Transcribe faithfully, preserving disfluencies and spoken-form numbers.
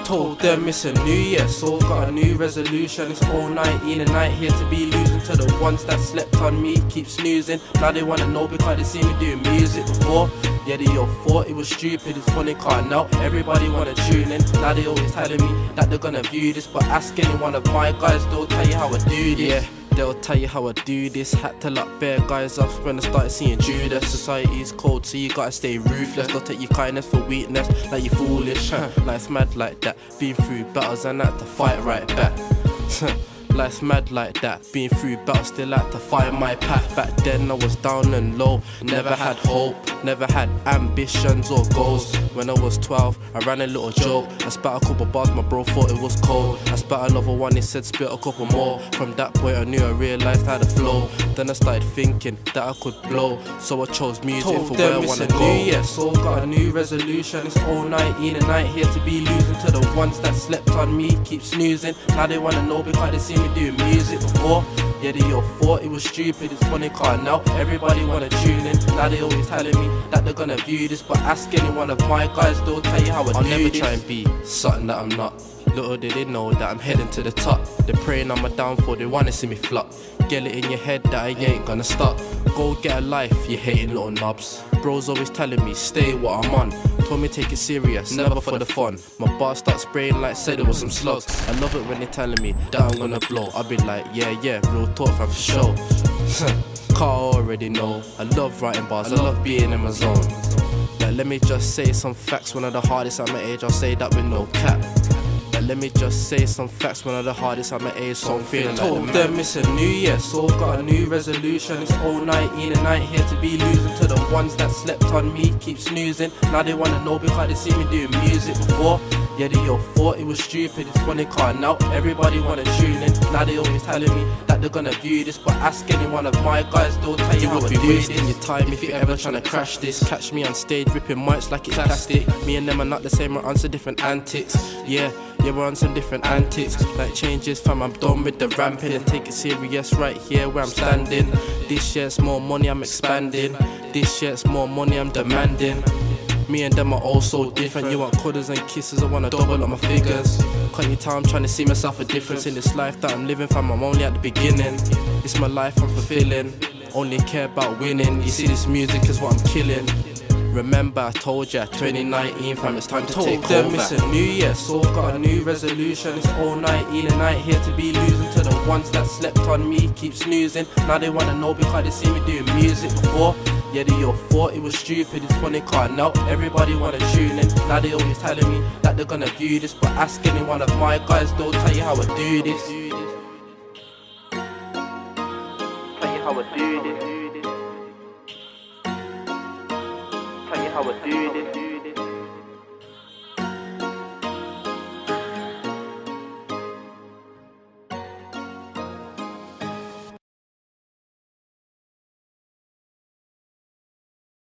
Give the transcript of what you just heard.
Told them it's a new year, so got a new resolution. It's all nineteen and I ain't here to be losing to the ones that slept on me, keep snoozing. Now they wanna know because they see me doing music before. Yeah, they all thought it was stupid, it's funny car now everybody wanna tune in. Now they always telling me that they're gonna view this, but ask any one of my guys, they'll tell you how I do this. Yeah, they'll tell you how I do this. Had to lock bare guys off when I started seeing Judas. Society's cold, so you gotta stay ruthless. Don't take your kindness for weakness, like you foolish. Life's mad like that, been through battles and had to fight right back. Life's mad like that, been through battles, still had to find my path. Back then I was down and low, never had hope, never had ambitions or goals. When I was twelve, I ran a little joke. I spat a couple bars, my bro thought it was cold. I spat another one, he said spit a couple more. From that point I knew I realised how to flow. Then I started thinking that I could blow, so I chose music Told for where I wanna go. New year, so got a new resolution. It's all nineteen and I ain't here to be losing to the ones that slept on me, keep snoozing. Now they wanna know because they see me doing music before. Yeah, they all thought it was stupid, it's funny car now everybody wanna tune in. Now they always telling me that they're gonna view this, but ask any one of my guys, they'll tell you how I I'll do never this. Try and be something that I'm not. Little did they know that I'm heading to the top. They're praying on my downfall, they wanna see me flop. Get it in your head that I ain't gonna stop. Go get a life, you hating little knobs. Bros always telling me, stay what I'm on. Told me take it serious, never for the fun. My bar start spraying like said it was some slugs. I love it when they telling me that I'm gonna blow. I be like, yeah, yeah, real talk fam for sure. Car already know, I love writing bars, I love being in my zone. Like, let me just say some facts, one of the hardest at my age, I'll say that with no cap. Let me just say some facts, one of the hardest at my age, so I'm feeling like Told them it's a new year, so got a new resolution. It's all nineteen and I ain't here to be losing to the ones that slept on me, keep snoozing. Now they wanna know because they see me doing music before. Yeah, they all thought it was stupid, it's funny car now everybody wanna tune in. Now they always telling me that they're gonna view this, but ask any one of my guys, they'll tell you, you how I do this. You would be wasting your time if you're ever tryna crash this. Catch me on stage ripping mics like it's plastic. Me and them are not the same, we're on some different antics. Yeah, yeah, we're on some different antics. Like changes fam, I'm done with the ramping and take it serious right here where I'm standing. This year's more money, I'm expanding. This year's more money, I'm demanding. Me and them are all so different. You want cuddles and kisses, I wanna double up my figures. Can't you tell I'm trying to see myself a difference in this life that I'm living fam, I'm only at the beginning. It's my life I'm fulfilling, only care about winning. You see this music is what I'm killing. Remember I told ya, twenty nineteen fam, it's time to Told take them over. It's a new year, so got a new resolution. It's all nineteen and I ain't here to be losing to the ones that slept on me, keep snoozing. Now they wanna know because they see me doing music before. Yeah, they all thought it was stupid, it's funny car now everybody wanna tune in. Now they always telling me that they're gonna view this, but ask any one of my guys, they'll tell you how I do this. Tell you how I do this. Tell you how I do this.